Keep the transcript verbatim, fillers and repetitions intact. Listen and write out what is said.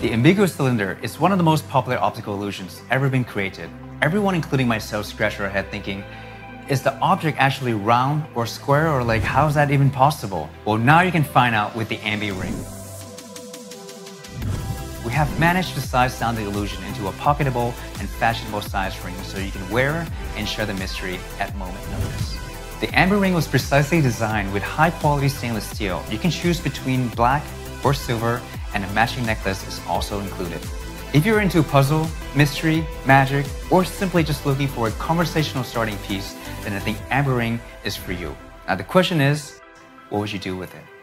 The ambiguous cylinder is one of the most popular optical illusions ever been created. Everyone, including myself, scratched their head thinking, is the object actually round or square, or like, how is that even possible? Well, now you can find out with the Ambi Ring. We have managed to size down the illusion into a pocketable and fashionable size ring so you can wear and share the mystery at moment notice. The Ambi Ring was precisely designed with high-quality stainless steel. You can choose between black or silver, and a matching necklace is also included. If you're into puzzle, mystery, magic, or simply just looking for a conversational starting piece, then I think Ambi Ring is for you. Now the question is, what would you do with it?